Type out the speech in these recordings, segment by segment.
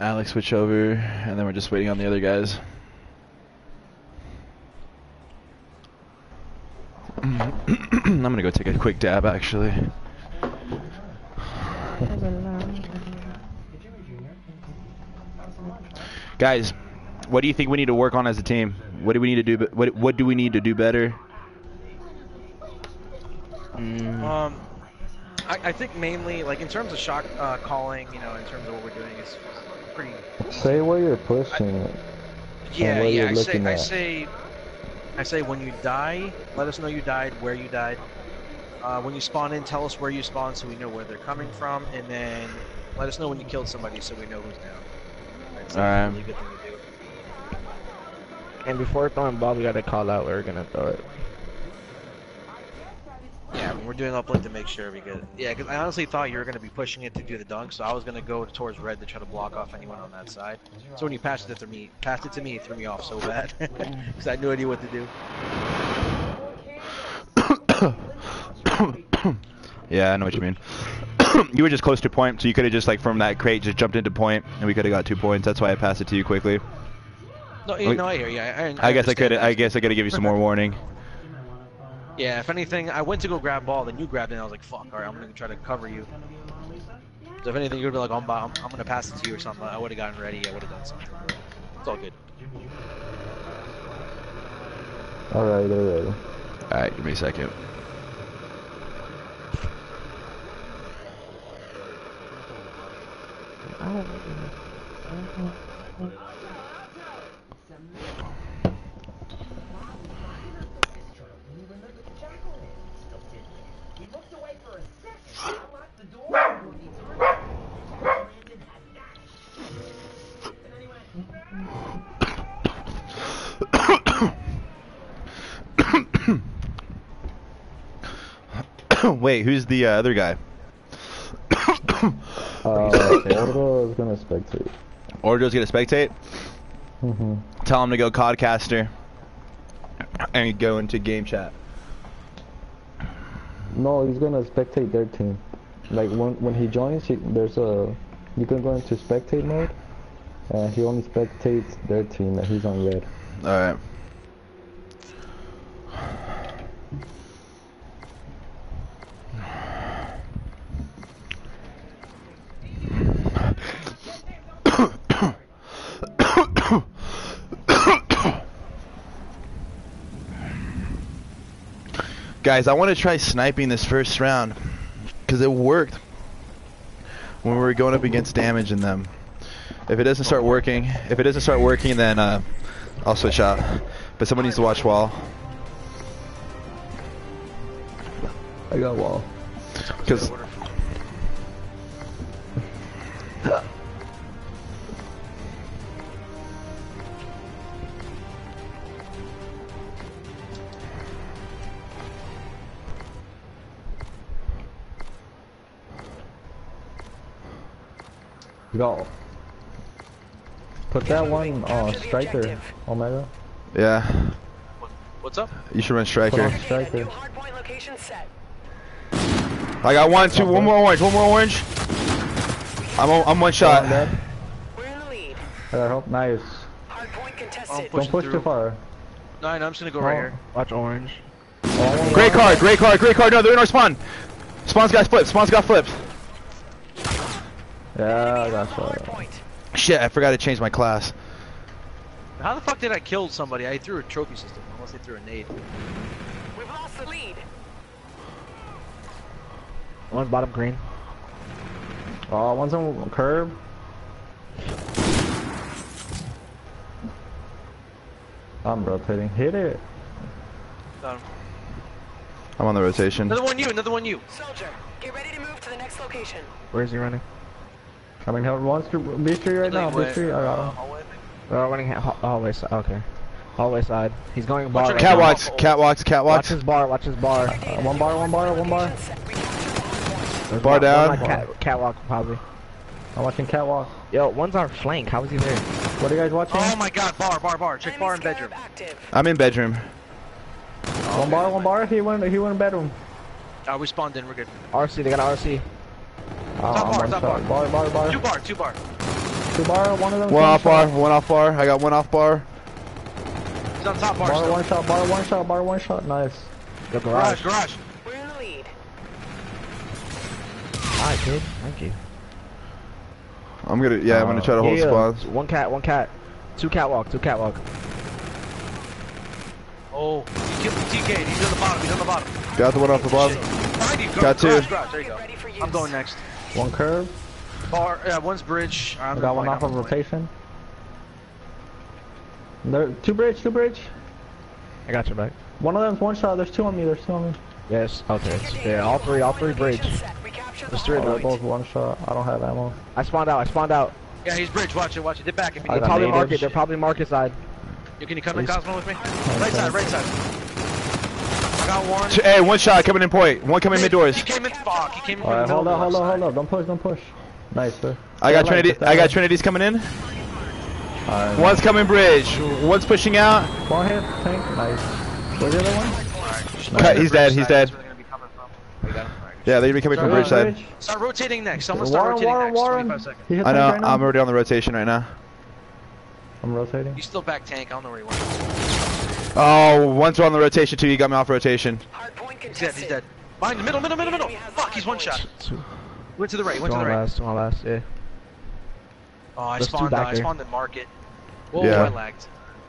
Alex switch over, and then we're just waiting on the other guys. I'm gonna go take a quick dab, actually. Guys, what do you think we need to work on as a team? What do we need to do? What do we need to do better? I think mainly, like in terms of shot calling, you know, in terms of what we're doing is pretty easy. Say where you're pushing. Yeah. I say when you die, let us know you died, where you died. When you spawn in, tell us where you spawn so we know where they're coming from, and then let us know when you killed somebody so we know who's down. That's a really good thing to do. And before throwing ball, we gotta call out where we're gonna throw it. Yeah, we're doing uplink to make sure we get it. Yeah, because I honestly thought you were going to be pushing it to do the dunk, so I was going to go towards red to try to block off anyone on that side. So when you passed it to me, it threw me off so bad. Because I had no idea what to do. Yeah, I know what you mean. You were just close to point, so you could have just, like, from that crate, just jumped into point, and we could have got 2 points. That's why I passed it to you quickly. No, I hear you. I guess I could have given you some more warning. Yeah, if anything, I went to go grab ball, then you grabbed it, and I was like, fuck, alright, I'm going to try to cover you. So if anything, you would be like, I'm going to pass it to you or something. I would have gotten ready, I would have done something. It's all good. Alright, they're ready. Alright, give me a second. Wait, who's the other guy? Ordo is gonna spectate. Ordo's gonna spectate? Tell him to go Codcaster and go into game chat. No, he's gonna spectate their team. Like when he joins, you can go into spectate mode, and he only spectates their team, and he's on red. Alright. Guys, I want to try sniping this first round because it worked when we were going up against damage in them. If it doesn't start working, then I'll switch out. But someone needs to watch wall. I got wall. Because Go. Put that one striker, Omega. yeah. What's up? You should run striker. Striker. I got one more orange. I'm one shot. We're in the lead. I got help. Nice. Hardpoint contested. Don't push too far. No, I'm just gonna go right here. Watch orange. Gray card. No, they're in our spawn. Spawn's got flipped. Yeah, I got shot. Shit, I forgot to change my class. How the fuck did I kill somebody? I threw a trophy system, unless they threw a nade. We've lost the lead. One's bottom green. Oh, one's on curb. I'm rotating. Hit it. Got him. I'm on the rotation. Another one you. Soldier, get ready to move to the next location. Where is he running? I mean, he wants to B3 right now. B3, I got him. We're running hallway side. Okay. Hallway side. He's going bar. Cat walks. Watch his bar. One bar. Bar down. Catwalk probably. I'm watching catwalk. Yo, one's our flank. How is he there? What are you guys watching? Oh my god, bar. Check bar in bedroom. I'm in bedroom. One bar. He went in bedroom. We spawned in, we're good. RC, they got RC. Top bar. Bar. Two bar. 2 bar, one of them. One off bar, one off bar. I got one off bar. He's on top bar. Bar Still. one shot, bar one shot, bar one shot. Nice. The garage. Garage. We're in the lead. Alright, kid. Thank you. I'm gonna try to hold spawns. One cat. 2 catwalk. Oh, he killed the TK. He's on the bottom. Got the one off the bottom. Got 2. Garage. There you go. I'm going next. One curve. Bar. One's bridge. I got one off of rotation. There, 2 bridge. I got your back. One of them's one shot. There's 2 on me. Yes. Okay. Yeah, all three bridge. There's 3 of They're them. both one shot. I don't have ammo. I spawned out. Yeah, he's bridge. Watch it. Dip back if you I need. got They're probably market side. Can you come in, Cosmo, with me? Right side. I got one. Hey, one shot coming in point. One coming mid doors. He came in. Fuck. He came in. Alright, from the hold middle up. Don't push. Nice, sir. I got Trinity. Trinity's coming in. Alright. One's coming bridge. One's pushing out. One hit, tank. Nice. Where's the other one? Cut, he's dead. That's where they're gonna be coming from. You got him? Alright. Yeah, they're gonna be coming from bridge side. Start rotating next. Someone start rotating next. 25 seconds. He hit I tank know. right now? I'm already on the rotation right now. I'm rotating. He's still back tank. I don't know where he went. Oh, one's on the rotation too. You got me off rotation. Hardpoint He's contested. dead. Behind the middle. Fuck, he's one shot. Went to the right. Two on last. Yeah. Oh, I There's 2 spawned. back I here. spawned in market. Whoa, Yeah. I lagged.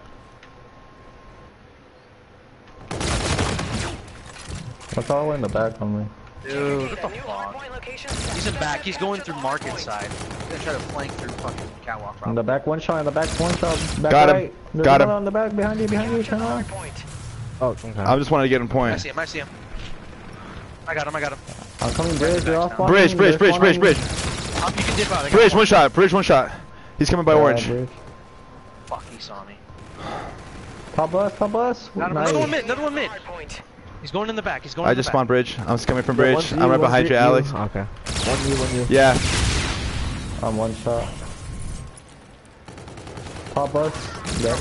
That's all the way in the back on me. Dude, what the New fuck? hardpoint location set. He's in back. He's going through market side. He's gonna try to flank through fucking catwalk. In Probably. the back, one shot. Back Got him. right. There's Got him. another on the back, behind you, turn around. Hardpoint. Oh, okay. I just wanted to get in I point. see him. I got him. I'm coming bridge, they're off on Bridge. me, there's one on me. You can dip out. I got Bridge, one shot. Bridge, one shot. He's coming by Yeah, orange. bridge. Fuck, he saw me. Top bus. Got him. Nice. Another one mid. Hardpoint. He's going in the back. I just spawned bridge. I'm just coming from Yeah, bridge. one's I'm right behind you, Alex. Okay. One you. Yeah. I'm one shot. Top bus. Yeah.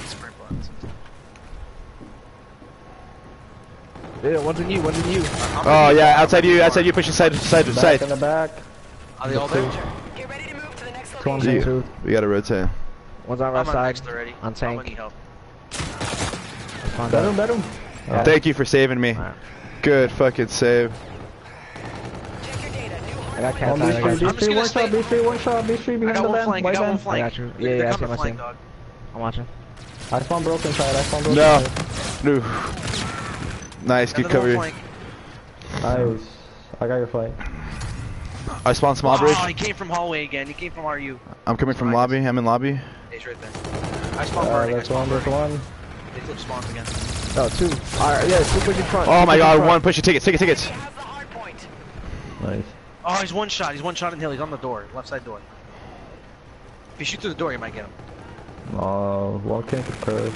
Yeah, one's in you. Oh yeah, outside you, pushing side. Back in the back. Are they all there? Get ready to move to the next 2 on location. me, 2. We gotta rotate. One's on I'm right on side. next already. On tank. I'm gonna need help. Spawned Bet out. him, bet him. Yeah. Thank you for saving me. Alright. Good fucking save. Check your data. New I got hardpoint. cat On side. I got you. I'm just B3, gonna one shot, stay- B3 I behind got the one van, flank. white I got one van. flank. I got you. They're Yeah, I see coming him, flank, dog. I'm watching. I spawned broken side, No. side. No. Nice, good Another cover. one flank. Nice. I got your flank. I spawned small bridge. Oh, he came from hallway again. He came from RU. I'm coming from lobby. I'm in lobby. He's right there. I spawned burning. I There's spawned one, burning. They flip spawns again. Oh, 2. Alright, yeah, 2 pushing front. Oh my Two god, pushing one front. pushing tickets. He has the hardpoint. Nice. Oh, he's one shot. He's one shot in hill. He's on the door. Left side door. If you shoot through the door, you might get him. One came to curve.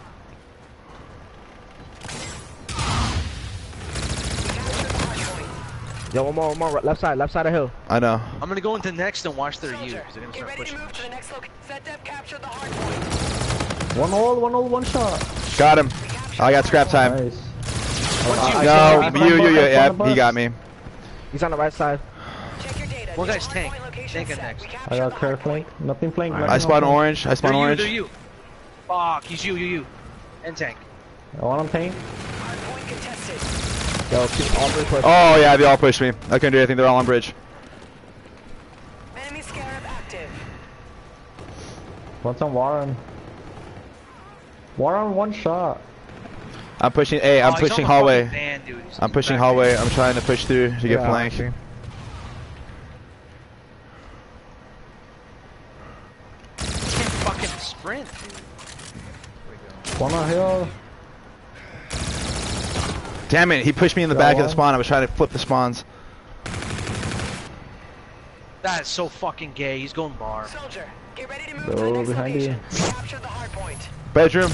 Yo, one more. Left side of hill. I know. I'm gonna go into next and watch their U. Soldier, Because they're gonna get start ready to pushing. move to the next location. Set dev captured the hardpoint. One hold, one shot. Got him. I got scrap time. Nice. No, you, yeah, he got me. He's on the right side. Check your data. One New guy's tank. hardpoint location Tank in set. next. We I captured got the curve hardpoint. flank. Nothing flank. I spawned orange. I spawned orange. They're you. Fuck, he's you. And tank. I want him tank. Hardpoint contested. Yo, keep all three pushing. Oh yeah, they all pushed me. I couldn't do anything. They're all on bridge. Enemy scarab active. What's on Warren? Warren, one shot. I'm pushing. Hey, I'm Oh, he's pushing on the hallway. fucking van, dude. He's I'm pushing back hallway. I'm trying to push through to get Yeah, flank. actually. there. He can't fucking sprint, dude. One on hill. Damn it! He pushed me in the Got back of one. the spawn. I was trying to flip the spawns. That is so fucking gay. He's going bar. Soldier, get ready to move to the Go next behind location. you. We captured the hardpoint. Bedroom.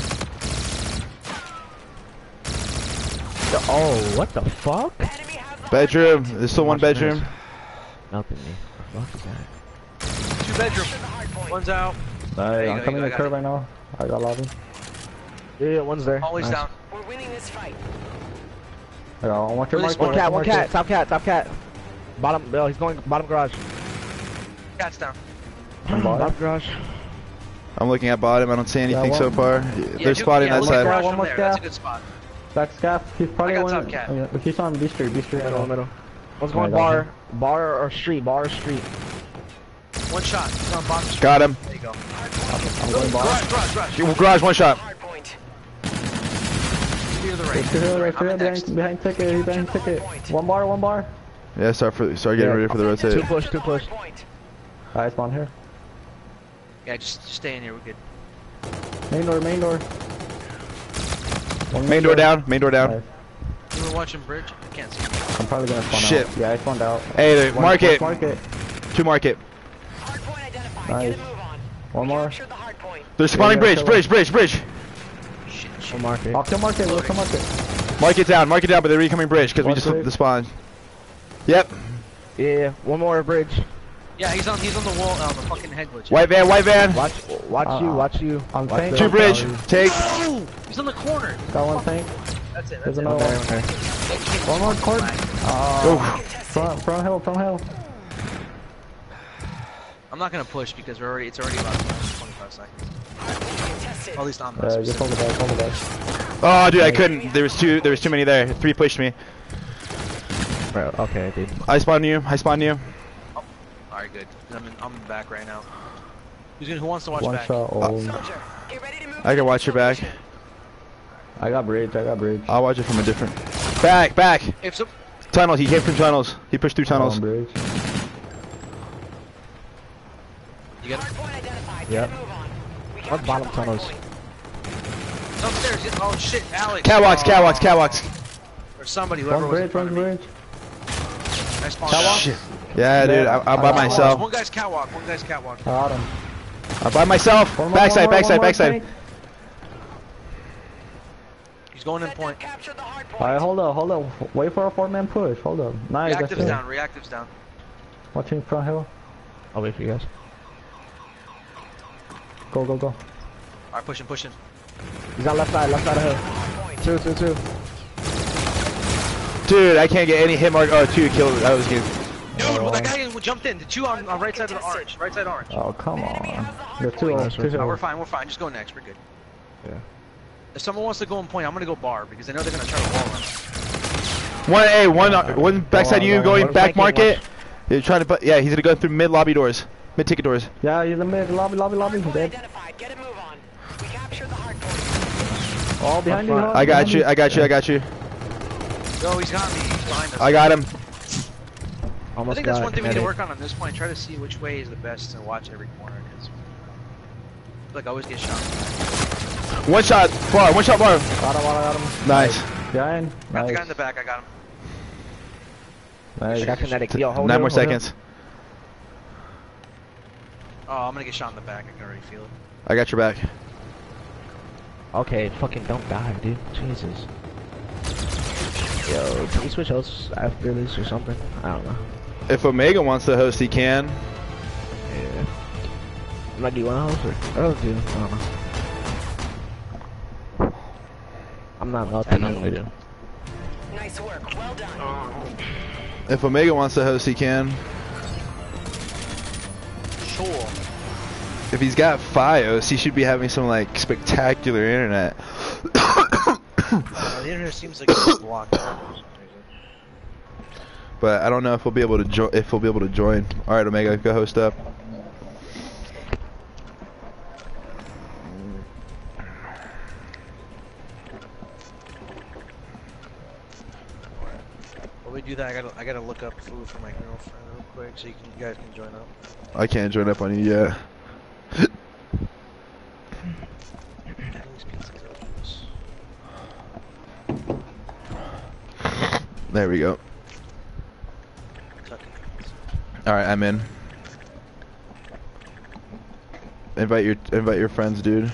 Oh, what the fuck? Enemy has the Bedroom. There's still one bedroom. Melting me. What the fuck is that? 2 bedroom. hardpoint. One's out. Nice. you I'm go, coming you to go, I curve got right now. I got lobby. Yeah, one's there. Always Nice. down. We're winning this fight. I got one your Really mark. smart. One cat. Top cat. Bottom. He's going bottom garage. Cat's down. Bottom garage. I'm looking at bottom. I don't see anything so far. They're spotting that look at side. garage One from more there. scaff. That's a good spot. Back scaff. He's probably I got one. top cat. He's on B Street. B Street. Middle. One's going Alright, bar or street. One shot. He's on bottom street. Got him. There you go. I'm going bar. Garage. Garage, one shot. Hardpoint. Clear the range. Right there, behind ticket. He's behind ticket. One bar. Yeah, start getting ready for the rotate. Two push. I spawn here. Yeah, just stay in here. We're good. Main door. Main door down. Nice. You were watching bridge? I can't see. I'm probably gonna spawn Shit. out. Yeah, I spawned out. Hey, market. Market. Two market. Hardpoint identified. Nice. Get a move on. One more. Captured the hardpoint. They're spawning Yeah, bridge. One market. I'll kill market. We'll kill market. Mark it down, but they're recoming bridge because we just flipped the spawn. Yep. Yeah, one more bridge. Yeah, he's on the wall. The fucking head glitch. White van. Watch you. I'm Watch tank. the- Two bridge. Take. Oh, he's on the corner. Got one tank. That's it. There's That's it. another one. One more court. Oh. Front hill. I'm not gonna push because it's already about 25 seconds. Contested. At least I'm not. Just hold the back. Oh, dude, I couldn't. There was too many there. Three pushed me. Bro, okay, dude. I spawned you. Alright, good. I'm back right now. Who wants to watch One back? shot. Oh. Soldier, get ready to move. I can watch your back. I got bridge. I'll watch it from a different. Back. If so, Tunnels. He came from tunnels. He pushed through tunnels. Bridge. you got Hardpoint identified. Yep. Get a move on. We What captured bottom the tunnels? hardpoint. upstairs. Oh shit, Alex. Catwalks. Or somebody. Whoever One was in bridge. front One of me. bridge. I spawned Catwalk? out. Shit. Yeah, dude. I'm by myself. One guy's catwalk. Got him. I'm by myself. One more, Backside. one more Backside. tank. He's going in Set point. to capture the hardpoint. Alright, hold up. Wait for a 4-man push. Hold up. Nice. that's Reactives it. down. Reactives down. Watching front hill. I'll wait for you guys. Go. Alright, pushing. He's on left side of hill. Two. Dude, I can't get any hit mark. Oh, 2 killed. That was good. Dude, well, that guy jumped in. The two on right side of the orange. Right side orange. Oh, come Enemy on. has the The two hardpoint. Oh, we're hill. fine. Just go next. We're good. Yeah. If someone wants to go in point, I'm gonna go bar because I know they're gonna try to wall run. One backside you going back market. He's trying to. Yeah, he's gonna go through mid lobby doors, mid ticket doors. Yeah, he's in the mid. Lobby. Hardpoint Dead. identified. Get a move on. We captured the hardpoint. All behind you. front. I got you. No, he's got me. He's behind us. I got him. I Almost think got that's one thing we need to kinetic. work on this point. Try to see which way is the best and watch every corner. Cause like I always get shot. One shot bar. Got him. Nice. Behind. Got the guy Nice. in the back. I got him. Nice. I got kinetic. Yo, hold 9 him, more hold him. seconds. Oh, I'm gonna get shot in the back. I can already feel it. I got your back. Okay, fucking don't die, dude. Jesus. Yo, can we switch hosts after this or something? I don't know. If Omega wants to host, he can. Yeah. I'm not do one host or I don't know. I'm not allowed to normally do. Nice work. Well done. If Omega wants to host, he can. Sure. If he's got Fios, he should be having some like spectacular internet. The internet seems like it's blocked out for some reason. But I don't know if we'll be able to join. All right, Omega, go host up. While we do that, I gotta look up food for my girlfriend real quick so you guys can join up. I can't join up on you yet. There we go. All right, I'm in. Invite your friends, dude.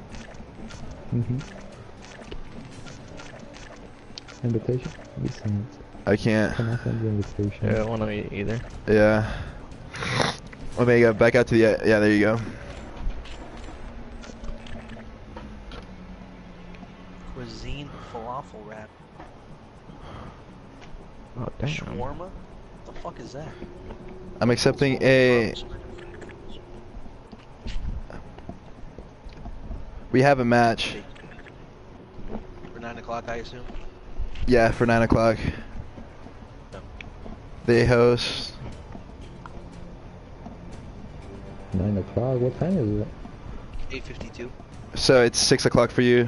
Invitation? We sent. I can't. Can I send the invitation? Yeah, I don't want to meet either. Yeah. Omega, back out to the yeah. There you go. Cuisine falafel wrap. Oh, damn. Shawarma? What the fuck is that? I'm accepting a. We have a match. For 9 o'clock, I assume. Yeah, for 9 o'clock. No. They host. 9 o'clock? What time is it? 8:52. So it's 6 o'clock for you.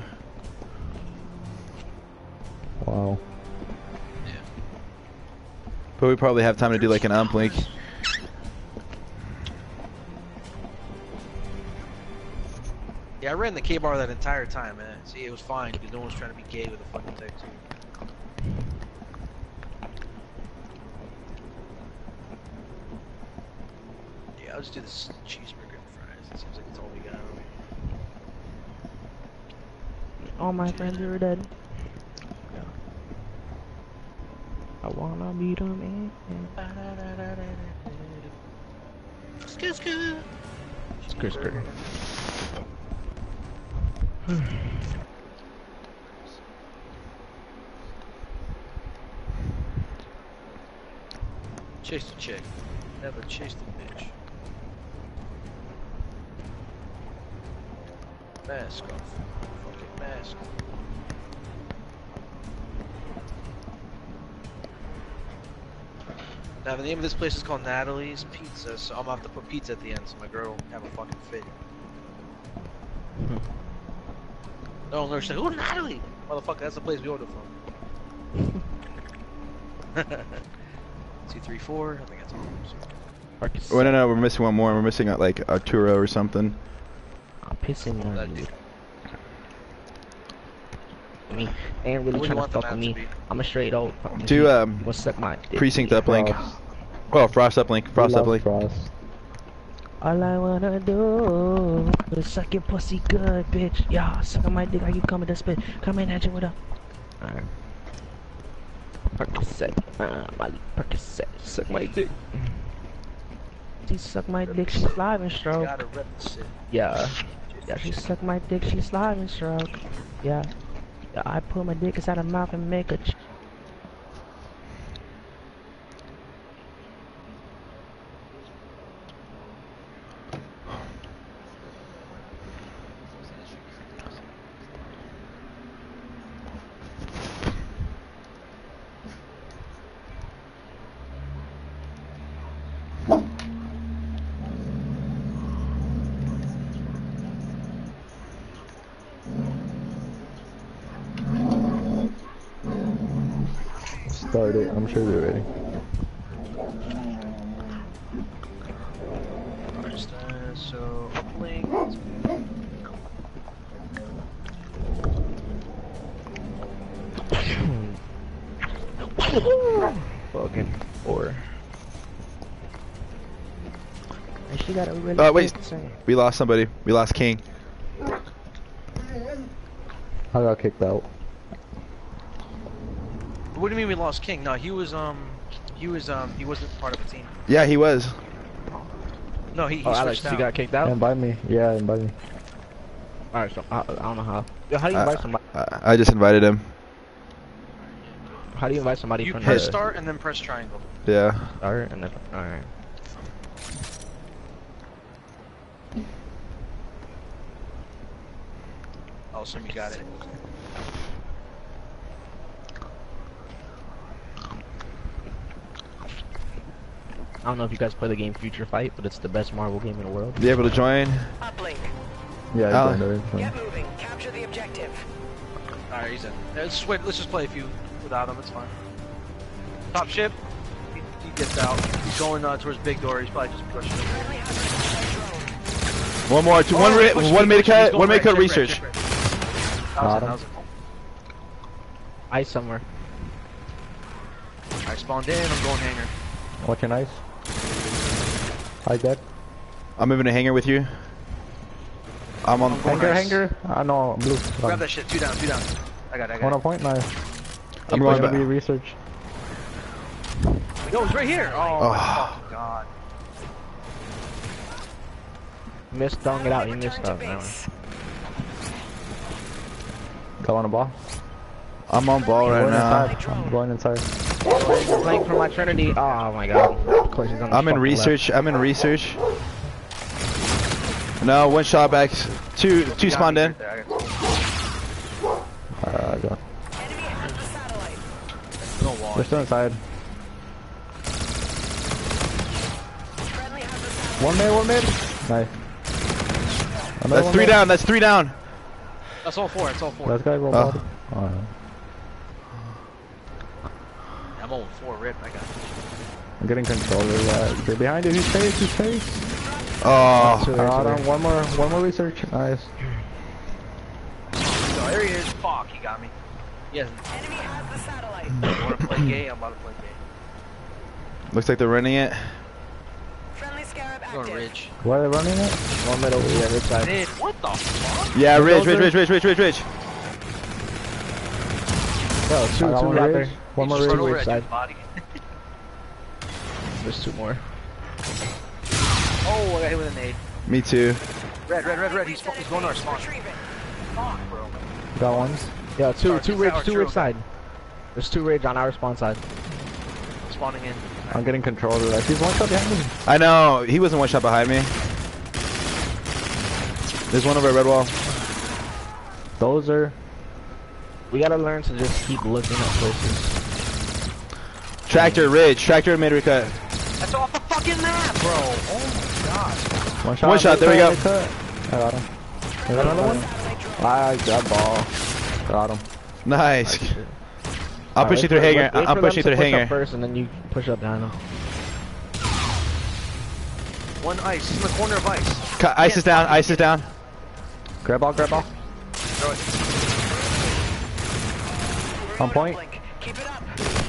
Wow. Yeah. But we probably have time to do like an uplink. Yeah, I ran the K-bar that entire time, man. See, it was fine because no one was trying to be gay with a fucking Type 2. Yeah, I'll just do this cheeseburger and fries. It seems like it's all we got. All my friends are dead. I wanna be the man. Skr. Skr. Chase the chick. Never chase the bitch. Mask off. Fucking mask. Now the name of this place is called Natalie's Pizza, so I'm gonna have to put pizza at the end so my girl have a fucking fit. No, they're saying, "Oh, Natalie, motherfucker, that's the place we ordered from." 2, 3, 4. I think that's all. Oh, no, we're missing one more. We're missing like Arturo or something. I'm pissing on That you. dude. I mean, they ain't really What do you trying to want the fuck with map me. to be? I'm a straight old fucking Do dude. What's up, my dick? precinct uplink. Oh, frost uplink. Frost We love uplink. Frost. All I wanna do is suck your pussy good, bitch. Yeah, suck on my dick like you coming to spit. Coming at you with a... Alright. Percocet. Molly Percocet. Suck my dick. She suck my dick, she's live and stroke. Gotta rep the shit. Yeah. Yeah, she suck my dick, she's live and stroke. Yeah. Yeah, I put my dick inside her mouth and make a... Start it. I'm sure they're ready. So, uplink. Fucking 4. And she got a really Wait. good thing. We lost somebody. We lost King. I got kicked out. What do you mean we lost King? No, he wasn't part of the team. Yeah, he was. No, he Oh, Alex, switched you out. got kicked out? Invite me. Yeah, invite me. Alright, so I don't know how. Yo, how do you invite somebody? I just invited him. How do you invite somebody You from press the start and then press triangle. Yeah. start and then alright. Awesome, you got it. I don't know if you guys play the game Future Fight, but it's the best Marvel game in the world. Be able to join. Uplink. Yeah, Al- I joined already. Get moving. Capture the objective. Alright, he's in. Let's just play a few without him, it's fine. Top ship. He gets out. He's going towards big door. He's probably just pushing. Friendly hunter. One more. One made a cut. One made a cut research. Got him. Ice somewhere. I spawned in. I'm going hanger. Watch your nice. Hi, dead. I'm moving a hanger with you. I'm on. Hanger. No, blue. Grab that shit. 2 down. 2 down. I got it. One on point, nice. I'm going Gonna be back. research. Yo, it's right here. Oh, Oh. my fucking god. Missed, don't get out, you missed Return out. to Never. base. Go on the ball. I'm on ball right Going now. inside. I'm going inside. Playing for my Trinity. Oh my god. Of course he's on the I'm in fucking research. I'm in research. No, one shot back. Two spawned in. I got. Enemy has the satellite. They're still inside. Friendly has the satellite. One mid. Nice. That's three down. That's three down. That's all four. That's all four. Let's go roll body. Alright. I'm on four. Rip. I got it. I'm getting control of that. They're behind you. He's face. Oh. One more research. Nice. So there he is. Fuck, he got me. Yes. Enemy has the satellite. You wanna play gay? I'm about to play gay. Looks like they're running it. Friendly scarab Going active. Ridge. Where are they running it? One middle. Yeah, this side. Dude, what the fuck? Yeah, Ridge. Yo, two one right ridge. there. One more Just run over ridge. at your body. There's two more. Oh, I got hit with a nade. Me too. Red. He's going to our spawn. Retrieving. Fuck, bro. Got one. Yeah, two ridge true. side. There's two ridge on our spawn side. Spawning in. I'm getting control of that. He's one shot behind me. I know. He wasn't one shot behind me. There's one over at red wall. Those are. We gotta learn to just keep looking at places. Tractor, Ridge. Tractor, mid recut. That's off the fucking map, bro. Oh my god. One shot. There we go. I got him. I got another one. I got ball. Got him. Nice. I'm pushing through hanger. I'm pushing through hanger. First, and then you push up behind them. One ice. He's in the corner of ice. Ice is down. Ice is down. Grab ball. Throw it. On point. Keep it up.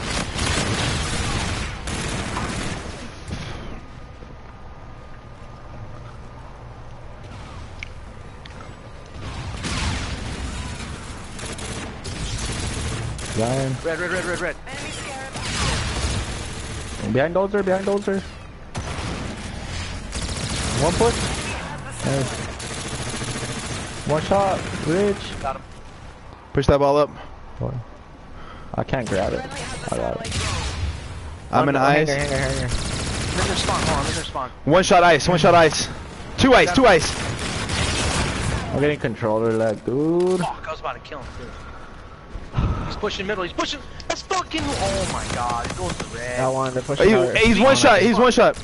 Ryan. Red. Enemy scarab active. Behind Dozer. One push. Nice. One shot. Rich. Got him. Push that ball up. I can't grab it. Friendly has the I got it. satellite. I'm in ice. I'm Hanger. in their spawn. Hold on, I'm in their spawn. One shot ice. Two ice. I'm getting controller lag, dude. Fuck, I was about to kill him too. He's pushing middle. That's fucking. Oh my god. He's going to red. That one, they're pushing out. He's one shot. He's one shot.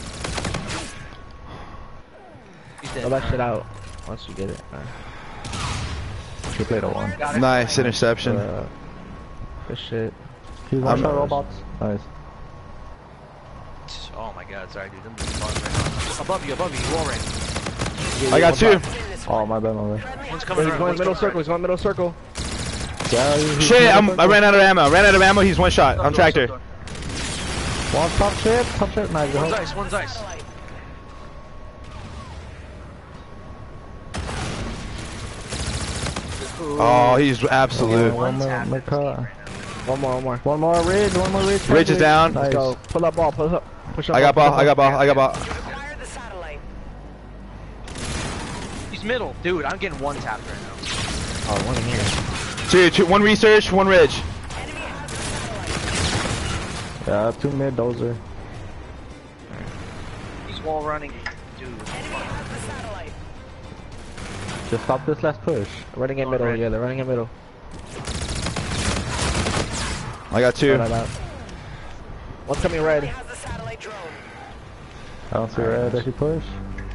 He's dead. Throw that shit out once you get it. He played a one. Got it. Nice interception. Good shit. He's one shot robots. Nice. Oh my god, sorry dude. I'm just right now. Above you, wall range. I got two. Oh, my bad. One's coming He's around. going middle circle. Yeah, Shit, I ran out of ammo. He's one shot. I'm tractor. One top ship. Nice. One's ice. Oh, he's absolute. One more car. One more. One more ridge. Ridge is down. Nice. Let's go. Pull up ball. Push up. I got ball. Acquired the satellite. He's middle. Dude, I'm getting one tapped right now. Oh, one in here. Two. One research. One ridge. Enemy has the satellite. Yeah, two mid Dozer. He's wall running. Dude. Enemy has the satellite. Just stop this last push. Running in middle. red. Yeah, they're running in middle. I got two. One's coming red. Enemy has the satellite drone. I don't see red if you push.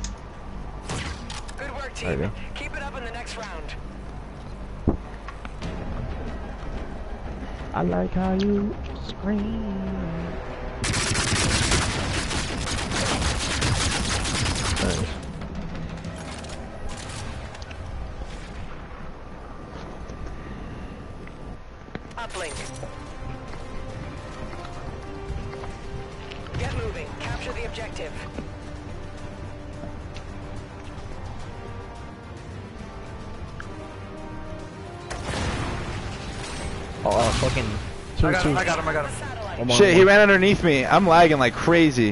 Good work, There you team. go. Keep it up in the next round. I like how you scream. Nice. Uplink. Get moving. Capture the objective. Oh, fucking. I got him. Satellite. One more, Shit, one he more. ran underneath me. I'm lagging like crazy.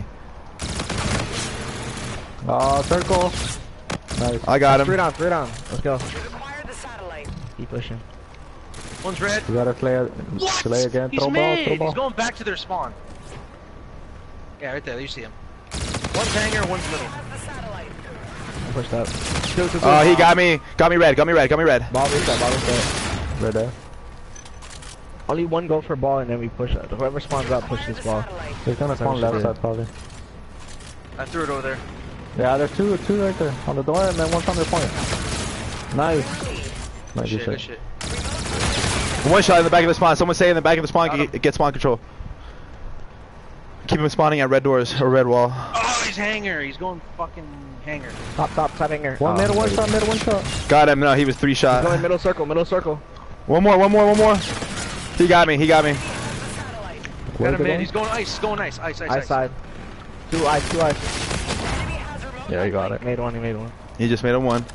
Circle. Nice. I got Three him. down. Let's go. We've acquired the satellite. Keep pushing. One's red. You gotta play again. He's Throw mid. ball. He's going back to their spawn. Yeah, right there. You see him. One's hanger, one's middle. Has the satellite. Pushed up. Oh, he got me. Got me red. Got me red. Got me red. Ball reset. Ball reset. Right there. Only one go for ball and then we push it. Whoever spawns out, push this ball. He's gonna spawn left side probably. I threw it over there. Yeah, there's two right there on the door, and then one's on the point. Nice. Nice Shit, good shit. shit. One shot in the back of the spawn. Someone say in the back of the spawn, get spawn control. Keep him spawning at red doors or red wall. Oh, he's hanger. He's going fucking hanger. Top hanger. One middle, one shot, middle, one shot. Got him. No, he was 3 shot. He's going middle circle, middle circle. One more. He got me. Got him in. He's going ice. He's going ice. Ice side. Two ice. Yeah, he got it. He made one. He just made him one.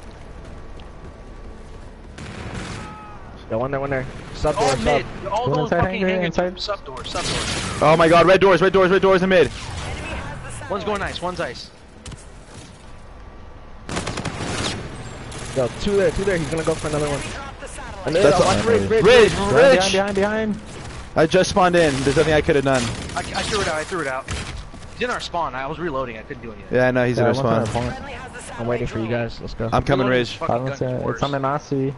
Yeah, one there. Sub door, All sub. mid. All Go those inside fucking hanger, hanger. inside. Sub door. Oh my god, red doors in mid. One's going ice. One's ice. Yo, two there. He's gonna go for another one. That's Watch Ridge. Behind. I just spawned in. There's nothing I could have done. I threw it out. He's in our spawn. I was reloading. I couldn't do anything. Yeah, I know he's in our spawn. I'm waiting for you guys. Let's go. I'm coming, Ridge. I don't say it's something I see.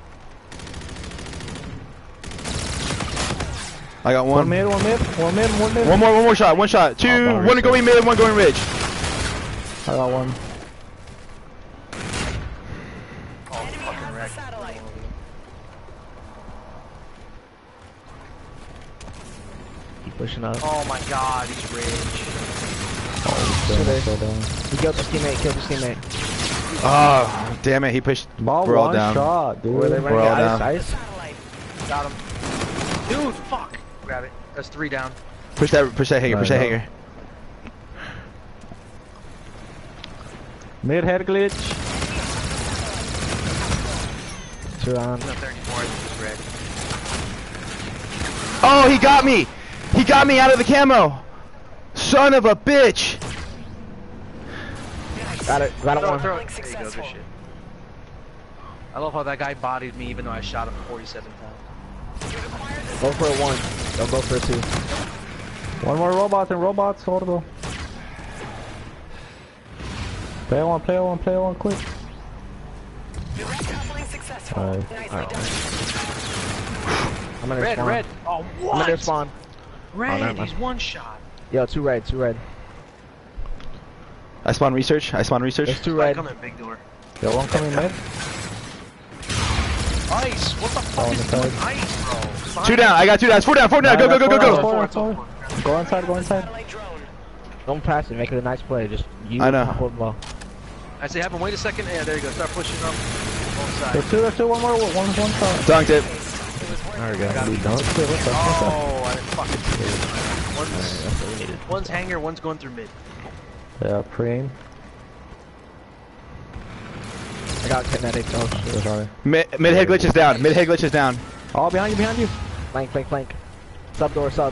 I got one. One mid. One more shot. One shot. Two. One going mid. One going Ridge. I got one. Pushing up. Oh my god, he's rage. He killed his teammate. Oh, damn it. He pushed. Ball We're all one down. shot, dude. We're all down. Ice. Got him. Dude, fuck. Grab it. That's 3 down. Push that hanger. Mid head glitch. Two on. 34, he's red. Oh, he got me. He got me out of the camo. Son of a bitch. Got it one. There you go, good shit. I love how that guy bodied me even though I shot him 47 times. Go for a 1. Don't go for a 2. One more robots, horrible. Play one, quick. Alright. I'm in their spawn. Red. Oh, what? I'm in their spawn. Red, he's 1 shot. Yo, two red. I spawn research. There's 2 red. Come in, big door. Yo, one coming mid. Ice! What the fuck is doing ice, bro? 2 down. I got 2 down. 4 down. Go. Go inside. Don't pass it. Make it a nice play. Just use I know. the ball. I say, have him wait a second. Yeah, there you go. Start pushing up. Both sides. There's two, one shot. Dunked it. There we go. Oh, I didn't fucking see it. One's hanger, one's going through mid. Yeah, praying. I got kinetic. Oh shit. Sorry. Mid head glitch is down. Oh, behind you. Flank. Sub door, sub.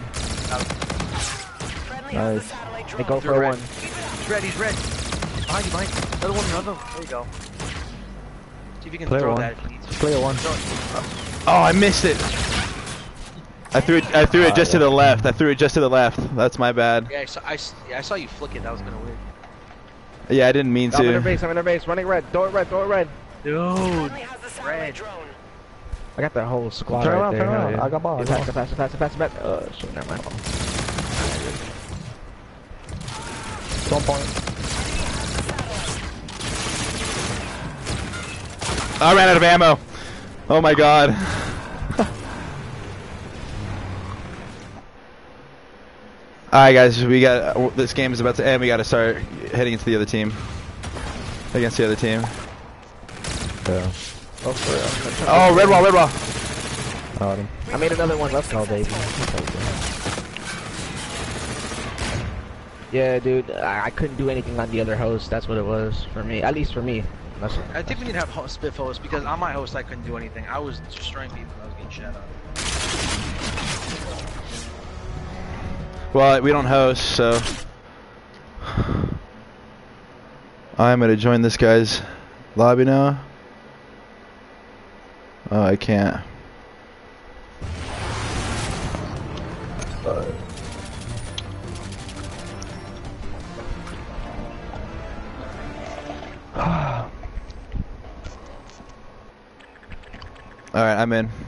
Nice. They go for a 1. He's red. Behind you. Another one. There you go. See if you can Play throw one. that if you need to. Play one. Oh, I missed it. I threw it just to the left. That's my bad. Yeah, I saw you flick it. That was kind of weird. Yeah, I didn't mean I'm in their to. base. Running red. Door red. Dude. Red. I got that whole squad Turn right around, there. turn around. Yeah. I got ball. Pass it. Shit, never mind. One point. I ran out of ammo. Oh my god. Alright guys, this game is about to end. We gotta start heading into the other team. Against the other team. Yeah. Oh, red wall. Got him. I made another one. Let's go, baby. Yeah, dude, I couldn't do anything on the other host. That's what it was for me. At least for me. I think we need to have split host because on my host I couldn't do anything. I was destroying people. I was getting shot up. Well, we don't host, so I'm gonna join this guy's lobby now. Oh, I can't. Alright, I'm in.